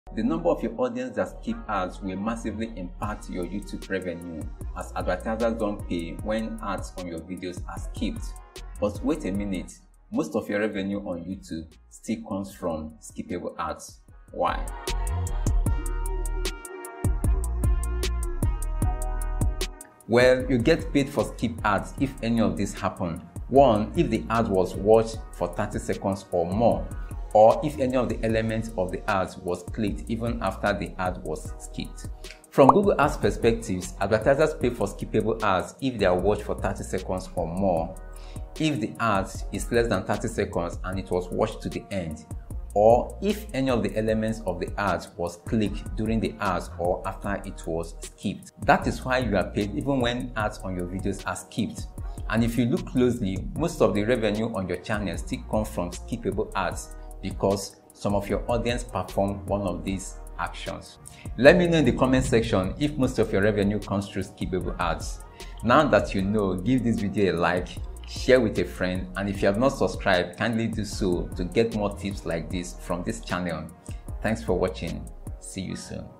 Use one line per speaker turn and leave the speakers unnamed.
The number of your audience that skip ads will massively impact your YouTube revenue, as advertisers don't pay when ads on your videos are skipped. But wait a minute, most of your revenue on YouTube still comes from skippable ads. Why? Well, you get paid for skip ads if any of this happen. One, if the ad was watched for 30 seconds or more, or if any of the elements of the ads was clicked even after the ad was skipped. From Google Ads perspectives, advertisers pay for skippable ads if they are watched for 30 seconds or more, if the ad is less than 30 seconds and it was watched to the end, or if any of the elements of the ads was clicked during the ads or after it was skipped. That is why you are paid even when ads on your videos are skipped. And if you look closely, most of the revenue on your channel still comes from skippable ads because some of your audience perform one of these actions. Let me know in the comment section if most of your revenue comes through skippable ads. Now that you know, give this video a like, share with a friend, and if you have not subscribed, kindly do so to get more tips like this from this channel. Thanks for watching. See you soon.